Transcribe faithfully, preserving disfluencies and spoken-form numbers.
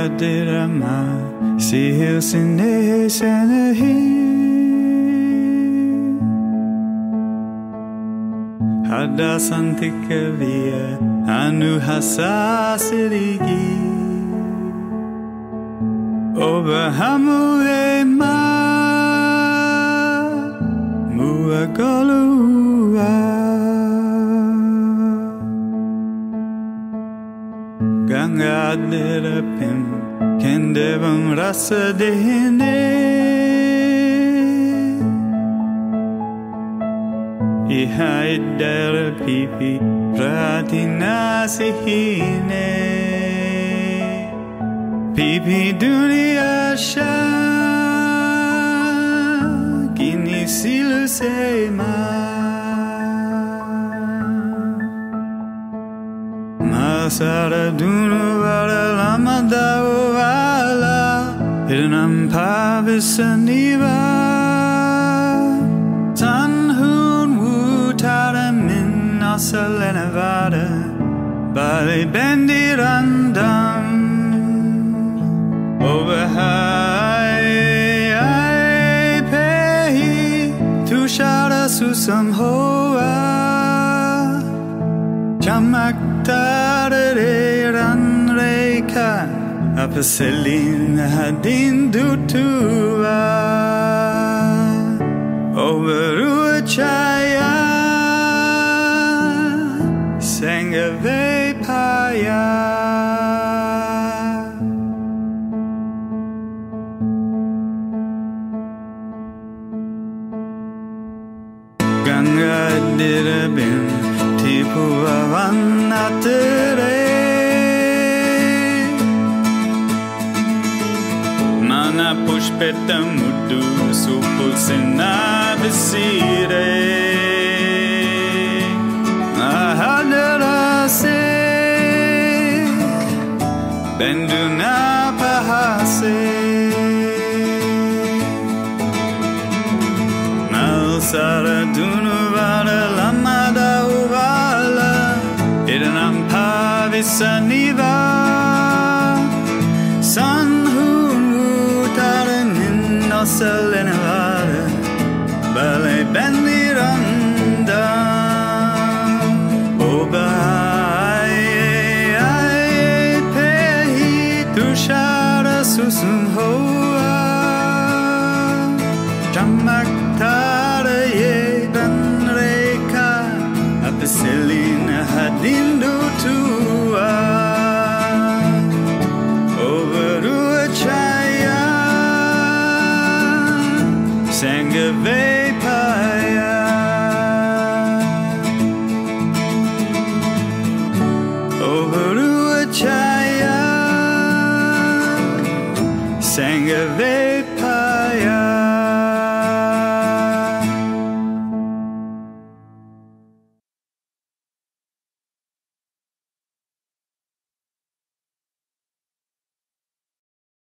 dirama sihil sine senahi hada santikavia anuhasasirigi Obahamulema muagalua Gangadirapim kendevam rasa dehine Ihaidara pipi pratinasihine Pipi dunia sha kini silu sema Masara dunu vara lama dao vala Hirnam pavisaniva Tanhun wutara min asalenavada Bali bendirandam Over high, I pay to shout us to some hoa. Chamak tare ran reka, apaselin hadin dutua. Over uchaya, sangave paya. Gangadirabim tipuavanatere Mana pushpetam mudu supulsinavisire Ahadarase benduna pahase Sara dunu vara lamada uvala Idanam pavisaniva Sanhun utaren innoselenavara Bale bendiranda Obai ai pehi tushara susum hoa Chamak Selina hadindu tua over chaya sangave